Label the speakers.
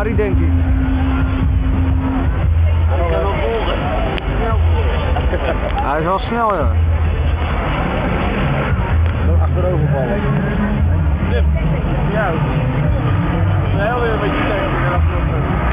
Speaker 1: Ferrari, denk ik.
Speaker 2: Ik kan wel volgen.
Speaker 1: Hij is wel snel, ja.
Speaker 2: Achterover vallen. Ja. Heel weer een beetje tegen elkaar.